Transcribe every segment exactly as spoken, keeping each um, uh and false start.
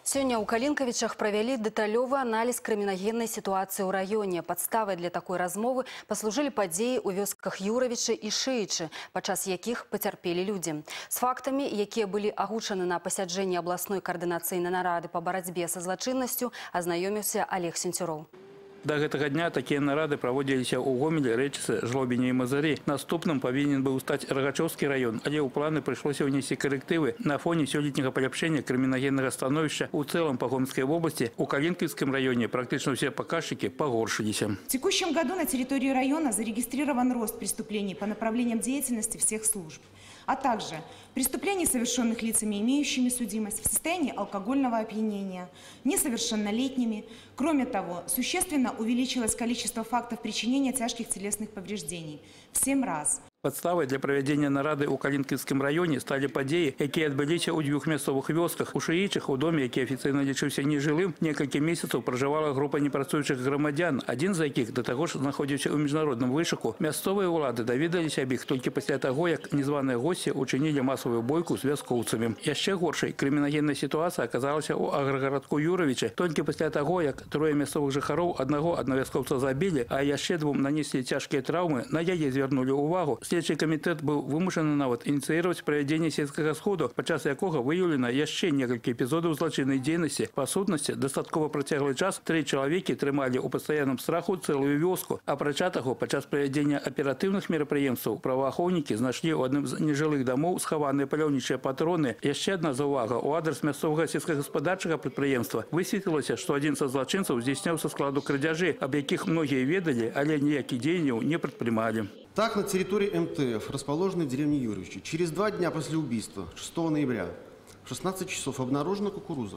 Сегодня у Калинковичах провели деталёвы анализ криминогенной ситуации в районе. Подставой для такой размовы послужили подеи у вёсках Юровичи и Шиичи, подчас яких потерпели люди. С фактами, якія были агучаны на пасяджэнні областной координационной нарады по борьбе со злочинностью, ознакомился Олег Сентюров. До гэтага дня такие нарады проводились у Гомеле, Рэчыцы, Жлобине и Мазырі. Наступным повинен был стать Рогачевский район, але у планы пришлось внести коррективы на фоне сёлетняга полепшения криминогенного становища у целом по Гомельской области. У Калинковском районе практически все показчики погоршились. В текущем году на территории района зарегистрирован рост преступлений по направлениям деятельности всех служб, а также преступлений, совершенных лицами, имеющими судимость, в состоянии алкогольного опьянения, несовершеннолетними. Кроме того, существенно увеличилось количество фактов причинения тяжких телесных повреждений в семь раз. Подставой для проведения нарады у Калинковском районе стали подеи, якія адбыліся ў двух мясцовых вёсках. У Шиичах, у доме, які официально лічыўся нежылым, некалькі месяцаў проживала группа непрацуючых громадян, один з якіх до того ж знаходзіўся ў міжнародным вышуку. Мясцовыя ўлады даведаліся аб іх толькі пасля таго, як незваныя госці учинили массовую бойку с вяскоўцамі. Яшчэ горшай криминогенная ситуация оказалася у аграгарадку Юровича толькі пасля таго, як трое мясцовых жыхароў аднаго аднавяскоўца забілі, а яшчэ двум нанеслі цяжкія траўмы, на яе звярнулі ўвагу. Следчий комитет был вымушаны нават инициировать проведение сельского сходу, подчас якога выявлено яшчэ некалькі эпизодов злочинной деятельности. По сутности, достатково протяглый час три человека трымали у постоянном страху целую вёску. Апрача таго, подчас проведения оперативных мероприемств правоохранники нашли у одном из нежилых домов схованные паляўнічыя патроны. Яшчэ одна заувага у адрес мясцовага сельскохаспадарчага прадпрыемства. Высветлілася, что один со злочинцев здійсняў со складу крадзяжы, об якіх многие ведали, але ніякіх дзеянняў не предпринимали. Так, на территории эм тэ эф, расположенной в деревне Юровичи, через два дня после убийства, шестого ноября, в шестнадцать часов обнаружена кукуруза.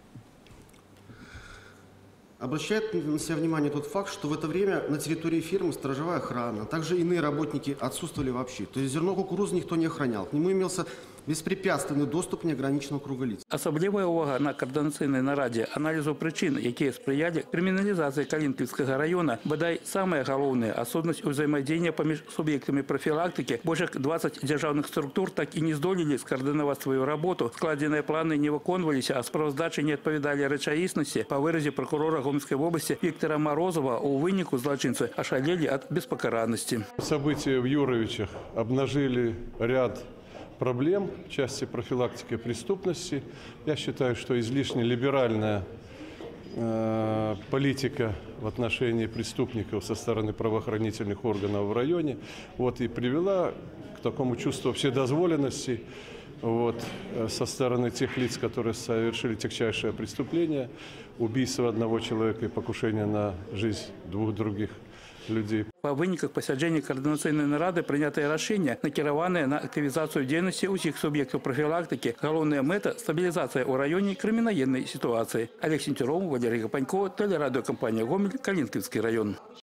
Обращает на себя внимание тот факт, что в это время на территории фирмы сторожевая охрана, а также иные работники отсутствовали вообще. То есть зерно кукурузы никто не охранял. К нему имелся беспрепятственный доступ неограниченного круга лиц. Особливая увага на координационной нараде анализу причин, якія сприяли криминализации Калинковского района. Бодай самое главное, особенность взаимодействия поміж субъектами профилактики. Больше двадцать державных структур так и не здолели скоординировать свою работу. Складенные планы не выконывались, а справоздачи не отповедали речаисности. По выразе прокурора Гомельской области Виктора Морозова, у вынику злочинцы ошалели от беспокаранности. События в Юровичах обнажили ряд проблем в части профилактики преступности. Я считаю, что излишне либеральная э, политика в отношении преступников со стороны правоохранительных органов в районе вот, и привела к такому чувству вседозволенности вот, со стороны тех лиц, которые совершили тягчайшее преступление, убийство одного человека и покушение на жизнь двух других людей. По выниках пасяджэння координационной нарады принятое решение, накіраванае на активизацию деятельности усіх субъектов профилактики. Главная мета – стабилизация у районе криминогенной ситуации. Олег Сентюров, Валерий Гапанько, телерадиокомпания «Гомель», Калинковский район.